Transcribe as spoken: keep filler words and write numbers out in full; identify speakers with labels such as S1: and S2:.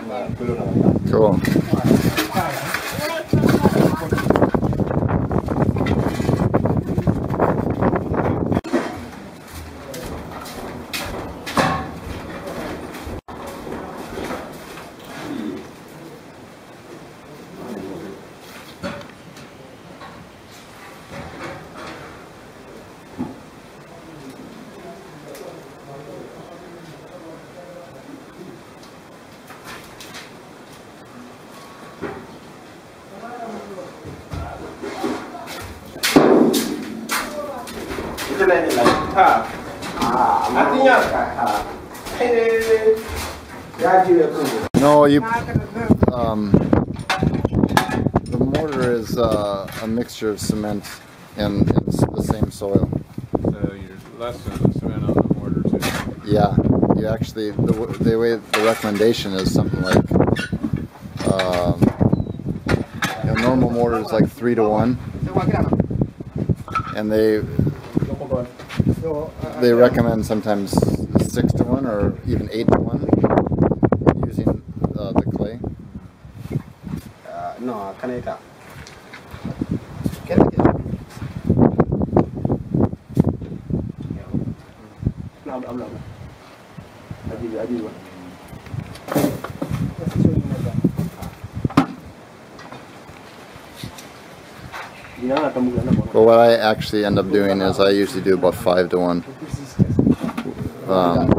S1: Cool. No, you. Um, the mortar is uh, a mixture of cement and, and the same soil.
S2: So you're less than cement on the mortar too.
S1: Yeah, you actually the, the way the recommendation is something like um, you know, normal mortar is like three to one, and they they recommend sometimes six to one or even eight to one using uh, the clay.
S3: Uh, no, caneta.
S1: Well, what I actually end up doing is I usually do about five to one. Um,